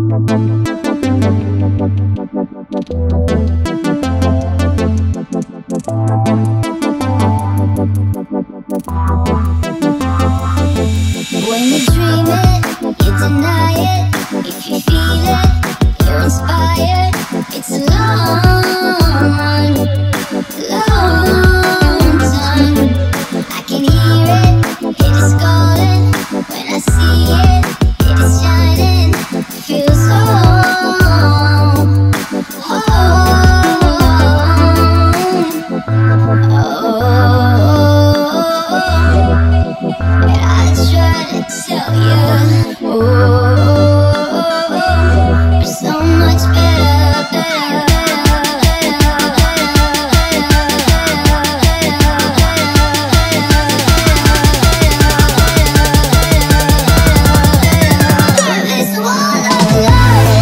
When you dream it, you deny it. If you feel it, you're inspired. It's a long, long time. I can hear it, it is calling. When I see it, it is shining. Feels home, and I try to tell you, you're so much better. This one of love.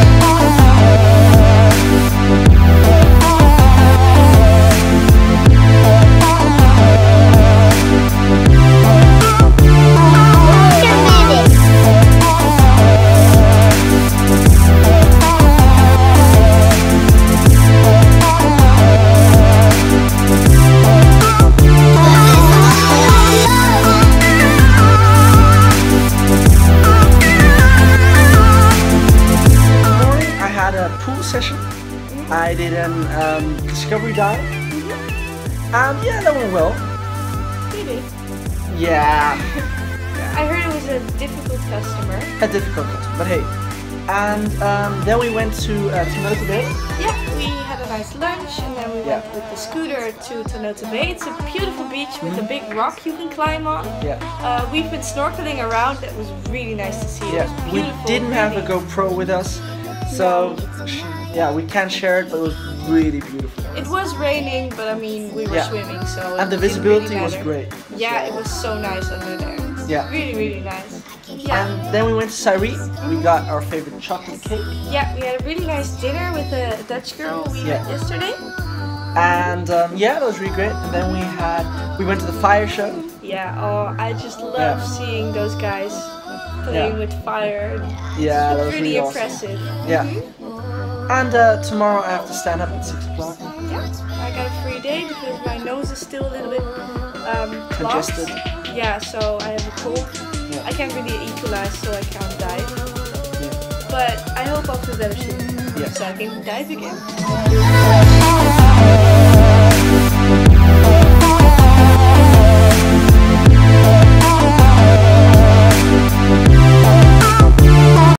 Session. I did an discovery dive, and yeah, that went well. Really? Yeah. I heard it was a difficult customer. A difficult customer, but hey. And then we went to Ternate Bay. Yeah, we had a nice lunch, and then we went with the scooter to Ternate Bay. It's a beautiful beach with a big rock you can climb on. Yeah. We've been snorkeling around. It was really nice to see. Yeah. We didn't have a GoPro with us, so yeah, we can't share it, but it was really beautiful. It was raining, but I mean, we were swimming, so and the visibility was great. Yeah, it was so nice under there. Yeah. Really, really nice. Yeah. And then we went to Syrie. We got our favorite chocolate cake. Yeah, we had a really nice dinner with a Dutch girl we met yesterday. And yeah, that was really great. And then we went to the fire show. Yeah, oh, I just love seeing those guys playing with fire. Yeah, that was really awesome. impressive. Yeah. And tomorrow I have to stand up at 6 o'clock. Yeah, I got a free day because my nose is still a little bit Congested. Yeah, so I have a cold. Yeah. I can't really equalize, so I can't dive. Yeah. But I hope I'll feel better soon, Yeah. so I can dive again.